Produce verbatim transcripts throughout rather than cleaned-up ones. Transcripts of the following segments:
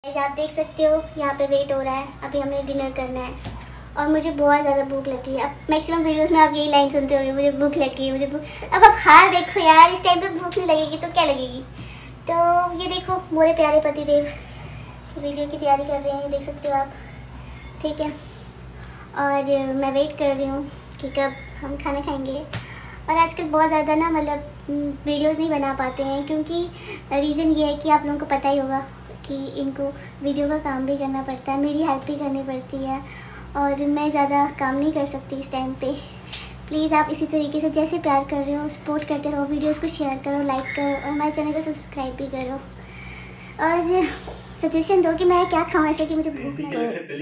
जैसे आप देख सकते हो यहाँ पे वेट हो रहा है, अभी हमें डिनर करना है और मुझे बहुत ज़्यादा भूख लगी है। अब मैक्सिमम वीडियोस में आप यही लाइन सुनते होंगे, मुझे भूख लगी है, मुझे भूख। अब आप हार देखो यार, इस टाइम पे भूख नहीं लगेगी तो क्या लगेगी। तो ये देखो मोरे प्यारे पति देव वीडियो की तैयारी कर रहे हैं, देख सकते हो आप, ठीक है। और मैं वेट कर रही हूँ कि कब हम खाना खाएँगे। और आजकल बहुत ज़्यादा ना मतलब वीडियोस नहीं बना पाते हैं, क्योंकि रीज़न ये है कि आप लोगों को पता ही होगा कि इनको वीडियो का काम भी करना पड़ता है, मेरी हेल्प भी करनी पड़ती है और मैं ज़्यादा काम नहीं कर सकती इस टाइम पे। प्लीज़ आप इसी तरीके से जैसे प्यार कर रहे हो सपोर्ट करते रहो, वीडियोस को शेयर करो, लाइक करो और हमारे चैनल को सब्सक्राइब भी करो और सजेशन दो कि मैं क्या खाऊं ऐसे कि मुझे भूख ना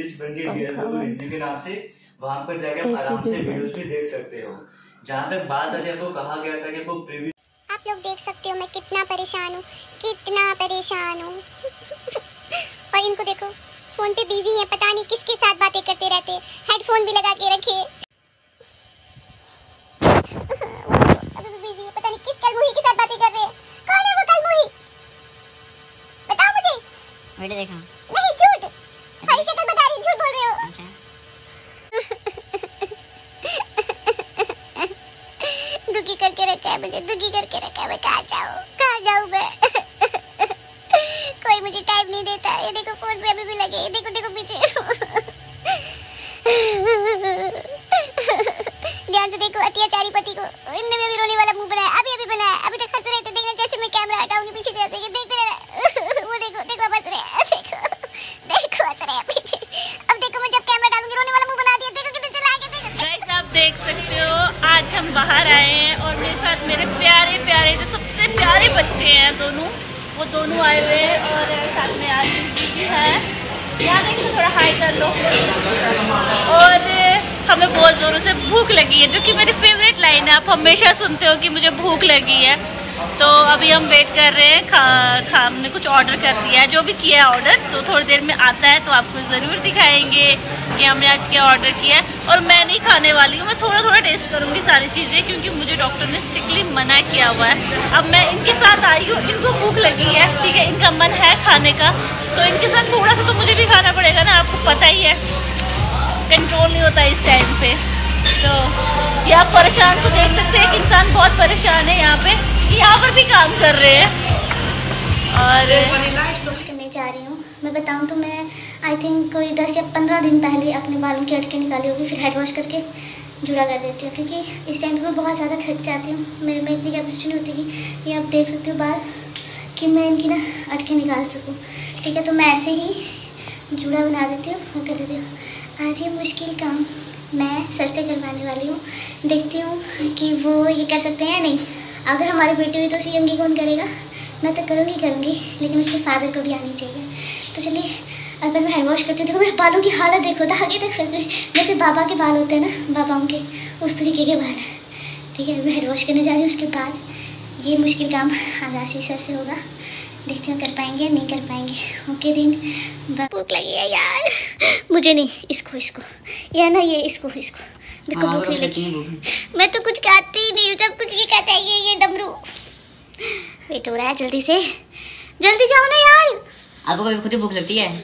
लगे। वहाँ पर जाकर आराम से वीडियोस भी देख सकते हो। जहाँ तक बात है, आपको कहा गया था कि वो प्रीव्यू, आप लोग देख सकते हो मैं कितना परेशान हूँ, कितना परेशान हूँ। और इनको देखो फोन पे बिजी है, पता नहीं किसके साथ बातें करते रहते हैं, हेडफोन भी लगा के रखे। अभी भी बिजी है, पता नहीं किस कलमुही के साथ बातें कर रहे हैं। कौन है वो कलमुही? बताओ मुझे। वीडियो देखा नहीं, झूठ, हमारी शक्ल बता रही, झूठ बोल रहे हो। अच्छा। दुखी करके रखा है मुझे, दुखी करके रखा है। मैं कहाँ जाऊँ, कहाँ जाऊँ मैं? कोई मुझे टाइम नहीं देता। ये देखो फोन पे अभी भी लगे, ये देखो देखो पीछे। ध्यान से देखो अत्याचारी पति को, इनने भी अभी रोने वाला मुंह बनाया, अभी अभी बनाया, अभी तक हंस रहे थे। देखना जैसे मैं कैमरा हटाऊंगी पीछे से देखते देखते रहना। वो देखो देखो हंस रहे हैं, देखो देखो हंस रहे हैं पीछे। अब देखो मैं जब कैमरा डालूंगी रोने वाला मुंह बना दिया, देखो कितने चला के। देखो गाइस आप देख सकते हो आज हम बाहर आए हैं और मेरे साथ मेरे प्यारे प्यारे जो सबसे प्यारे बच्चे हैं दोनों, वो दोनों आए हुए हैं और साथ में आज दीदी है। यहाँ देखो थोड़ा हाई कर लो। और हमें बहुत ज़ोरों से भूख लगी है, जो कि मेरी फेवरेट लाइन है, आप हमेशा सुनते हो कि मुझे भूख लगी है। तो अभी हम वेट कर रहे हैं, खा खा हमने कुछ ऑर्डर कर दिया है, जो भी किया है ऑर्डर, तो थोड़ी देर में आता है तो आपको ज़रूर दिखाएंगे कि हमने आज क्या ऑर्डर किया है। और मैं नहीं खाने वाली हूँ, मैं थोड़ा थोड़ा टेस्ट करूँगी सारी चीज़ें, क्योंकि मुझे डॉक्टर ने स्ट्रिक्टली मना किया हुआ है। अब मैं इनके साथ आई हूँ, इनको भूख लगी है, ठीक है, इनका मन है खाने का, तो इनके साथ थोड़ा सा तो मुझे भी खाना पड़ेगा ना, आपको पता ही है कंट्रोल नहीं होता इस टाइम पे। तो यहाँ परेशान तो देख सकते हैं कि इंसान बहुत परेशान है यहाँ पे, यहाँ पर भी काम कर रहे हैं। और वॉश करने जा रही हूँ। मैं बताऊँ तो मैं आई थिंक कोई दस या पंद्रह दिन पहले अपने बालों की अटके निकाली होगी, फिर हेड वॉश करके जुड़ा कर देती हूँ, क्योंकि इस टाइम पे मैं बहुत ज़्यादा थक जाती हूँ। मेरे में इतनी कैपेसिटी नहीं होती कि ये आप देख सकते हो बाल कि मैं इनकी ना अटके निकाल सकूँ, ठीक है। तो मैं ऐसे ही जुड़ा बना देती हूँ और कर देती हूँ। आज ये मुश्किल काम मैं सर से करवाने वाली हूँ, देखती हूँ कि वो ये कर सकते हैं या नहीं। अगर हमारी बेटी हुई तो उसे यंगी कौन करेगा, मैं तो करूँगी करूँगी लेकिन उसके फादर को भी आनी चाहिए। तो चलिए अब मैं हैंड वॉश करती हूँ। देखो मेरे बालों की हालत देखो, धागे तक फंसे, जैसे बाबा के बाल होते हैं ना, बाबाओं के, उस तरीके के बाल हैं, ठीक है। मैं हैंड वॉश करने जा रही हूँ, उसके बाद ये मुश्किल काम आज आशीष सर से होगा। देखती हूँ कर पाएंगे नहीं कर पाएंगे। ओके दिन। भूख लगी है यार, मुझे नहीं, इसको इसको या ना ये इसको इसको देखो भूख नहीं लगी। मैं तो कुछ खाती ही नहीं हूँ, जब कुछ नहीं खाता है ये ये डमरू। वेट हो रहा है, जल्दी से जल्दी जाओ ना यार। आपको कभी खुद ही भूख लगती है?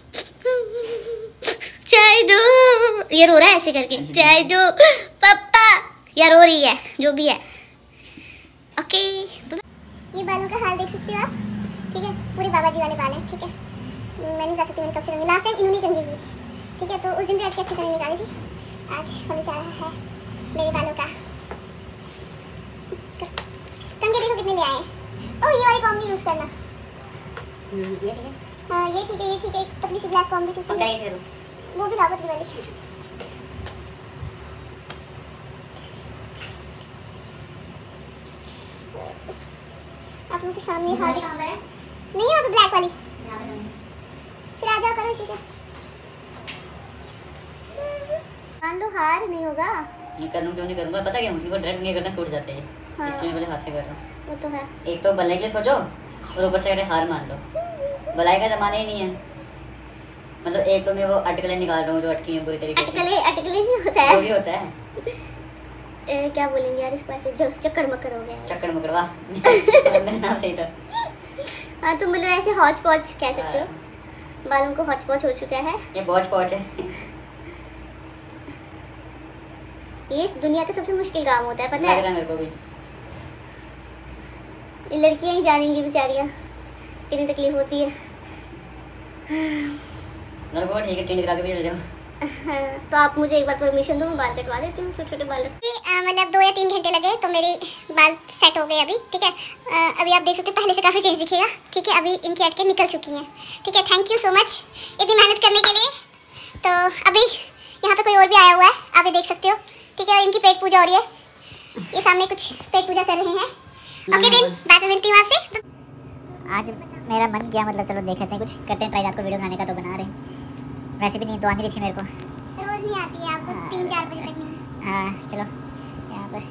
चाय दो, ये रो रहा है ऐसे करके, चाय दो पापा, या रो रही है जो भी है। ओके ये बालों का हाल देख सकते हो आप, ठीक है, पूरे बाबा जी वाले बाल हैं, ठीक है। मैं नहीं कर सकती, मैंने कब से रंगी, लास्ट टाइम इन्होंने कंघी की थी, ठीक है। तो उस दिन भी अच्छी अच्छी से निकाली थी, आज होने जा रहा है मेरे बालों का। कंघी देखो कितने ले आए हैं। ओह ये वाली कॉम्बी यूज़ करना, ये ठीक है। हाँ ये ठीक है, ये ठीक है, एक पतली सी ब्लैक कॉम्बी थी उसमें, वो भी लाओ पतली वाली। आप लोगों के सामने हाथ नहीं है, ब्लैक वाली, फिर आ जाओ करो इसी से। मान लो हार नहीं होगा, नहीं करूँ क्यों नहीं करूँगा, पता क्या मुझे डायरेक्ट नहीं करना टूट जाते हैं, हाँ। इसलिए मैं हाथ से कर रहा हूँ। वो तो है, एक तो भलाई के लिए सोचो और ऊपर से अरे हार मान लो, भलाई का जमाना ही नहीं है। मतलब एक तो मैं वो अटकलें निकाल रहा हूँ जो अटकी हैं पूरी तरीके से। अटकले अटकले नहीं होता है, वो भी होता है। ए, क्या बोलेंगे यार इसको, ऐसे जो चक्कर मक्कर हो गया, चक्कर मक्कर, वाह मेरा नाम सही था। हाँ तो मतलब ऐसे हौच पौच कह सकते हो। बालों को हौच पौच हो चुका है। ये बहुत पहुंच है। ये इस दुनिया का सबसे मुश्किल काम होता है, पता लग रहा है? है मेरे को भी। ये लड़कियां ही जानेंगी बेचारियां कितनी तकलीफ होती है। मेरे को ठीक है, टिंड करा के भी चल जाओ। तो आप मुझे एक बार परमिशन दो, मैं बाल कटवा देती हूँ, छोटे छोटे बाल। मतलब दो या तीन घंटे लगे तो मेरे बाल सेट हो गए अभी, ठीक है। आ, अभी आप देख सकते हैं पहले से काफ़ी चेंज दिखेगा, ठीक है। अभी इनकी अटके निकल चुकी हैं, ठीक है। थैंक यू सो मच इतनी मेहनत करने के लिए। तो अभी यहाँ पे कोई और भी आया हुआ है, आप ये देख सकते हो, ठीक है। इनकी पेट पूजा हो रही है, ये सामने कुछ पेट पूजा कर रहे हैं। ओके दिन बाद में मिलती हूँ आपसे। आज मेरा मन किया, मतलब चलो देख लेते हैं, कुछ करते हैं ट्राई। रात को वीडियो बनाने का तो बना रहे हैं, वैसे भी नींद तो आनी रही थी मेरे को। रोज नहीं आती है आपको? हाँ, तीन चार बजे तक नहीं। हाँ चलो यहाँ पर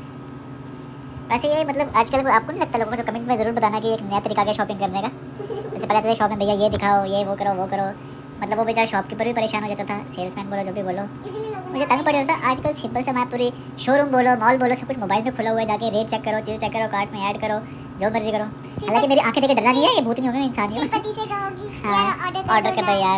वैसे ये मतलब आजकल आपको नहीं लगता, लोगों को जो कमेंट में ज़रूर बताना कि एक नया तरीका है शॉपिंग करने का। जैसे पहले तो शॉप में भैया ये दिखाओ, ये वो करो वो करो, मतलब वो बेचारा शॉपकीपर भी परेशान हो जाता था, सेल्समैन बोलो जो भी बोलो, मुझे तंग पड़ जाता था। आजकल सिंपल से मैं पूरी शोरूम बोलो मॉल बोलो सब कुछ मोबाइल में खुला हुआ है, जाके रेट चेक करो, चीज़ चेक करो, कार्ट में ऐड करो, जो मर्जी करो। हालांकि मेरी आंखें देख के डरना नहीं है, ये भूत नहीं होगी, इंसान ही हूँ। हाँ ऑर्डर कर दो यार,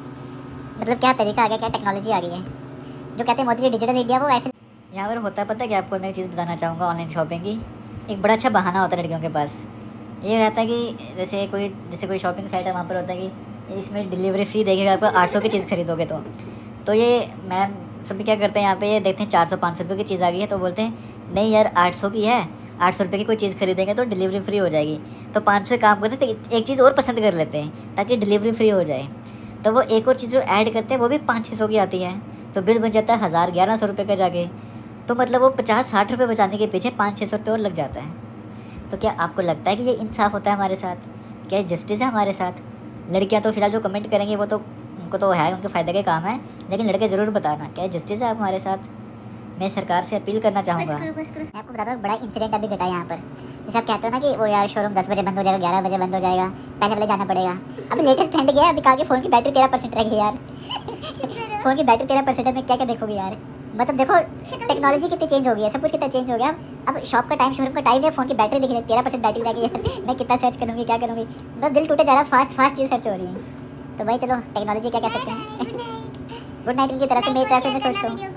मतलब क्या तरीका आ गया, क्या टेक्नोलॉजी आ गई है। जो कहते हैं मोदी जी डिजिटल इंडिया, वो ऐसे यहाँ पर होता है। पता है कि आपको मैं एक चीज़ बताना चाहूँगा, ऑनलाइन शॉपिंग की एक बड़ा अच्छा बहाना होता है लड़कियों के पास। ये रहता है कि जैसे कोई जैसे कोई शॉपिंग साइट है, वहाँ पर होता है कि इसमें डिलीवरी फ्री रहेगी आपको आठ सौ की चीज़ खरीदोगे तो तो ये मैम सभी क्या करते हैं यहाँ पे, ये देखते हैं चार सौ पाँच सौ रुपये की चीज़ आ गई है तो बोलते हैं नहीं यार आठ सौ की है, आठ सौ रुपये की कोई चीज़ खरीदेंगे तो डिलीवरी फ्री हो जाएगी। तो पाँच सौ काम करते तो एक चीज़ और पसंद कर लेते हैं ताकि डिलीवरी फ्री हो जाए। तो वो एक और चीज़ जो ऐड करते हैं वो भी पाँच छः सौ की आती है, तो बिल बन जाता है हज़ार ग्यारह सौ रुपये का जाके। तो मतलब वो पचास साठ रुपये बचाने के पीछे पाँच छः सौ रुपये और लग जाता है। तो क्या आपको लगता है कि ये इंसाफ होता है हमारे साथ? क्या जस्टिस है हमारे साथ? लड़कियां तो फिलहाल जो कमेंट करेंगी वो तो उनको तो है, उनके फ़ायदे का काम है, लेकिन लड़के ज़रूर बताना क्या जस्टिस है हमारे साथ। मैं सरकार से अपील करना चाहूँगा। मैं आपको बताता हूँ बड़ा इंसिडेंट अभी घटा यहाँ पर। जैसे आप कहते हो ना कि वो यार शोरूम दस बजे बंद हो जाएगा, ग्यारह बजे बंद हो जाएगा, पहले पहले जाना पड़ेगा। अभी लेटेस्ट ट्रेंड गया, अभी कहा कि फ़ोन की बैटरी तेरह परसेंट रह गई यार। फ़ोन की बैटरी तेरह परसेंट में क्या क्या देखोगे यार। मतलब देखो टेक्नोलॉजी कितनी चेंज हो गई है, सब कुछ कितना चेंज हो गया। अब शॉप का टाइम, शोरूम का टाइम है, फ़ोन की बैटरी दिख रही है तेरह परसेंट बैटरी रह गई है। मैं कितना सर्च करूँगी, क्या करूँगी, बस दिल टूटे जा रहा है, फास्ट फास्ट चीज़ सर्च हो रही है। तो भाई चलो टेक्नोलॉजी क्या कह सकते हैं। गुड नाइट इनकी तरह से, मेरी तरह से मैं सोचता हूँ।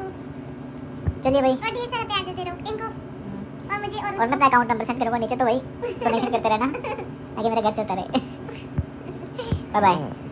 चलिए भाई, और मैं अपना अकाउंट नंबर सेंड करूँगा नीचे, तो भाई डोनेशन करते रहना ताकि मेरा घर चलता रहे। Bye bye.